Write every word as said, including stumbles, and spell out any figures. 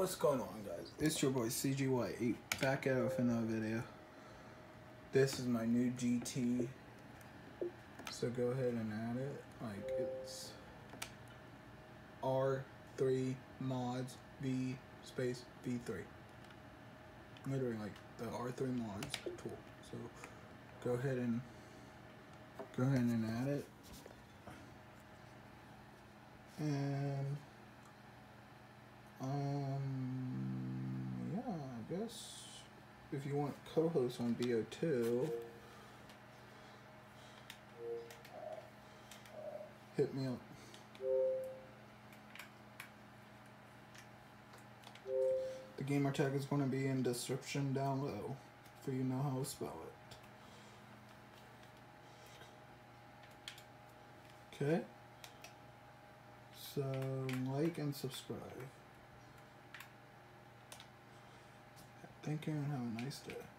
What's going on, guys? It's your boy C G White back at it with another video. This is my new G T, so go ahead and add it. Like, it's R three mods V space V three. Literally like the R three mods tool. So go ahead and go ahead and add it. And um yeah, I guess if you want co-host on B O two, hit me up. The gamer tag is going to be in the description down below for you to know how to spell it. Okay? So, like and subscribe. Thank you and have a nice day.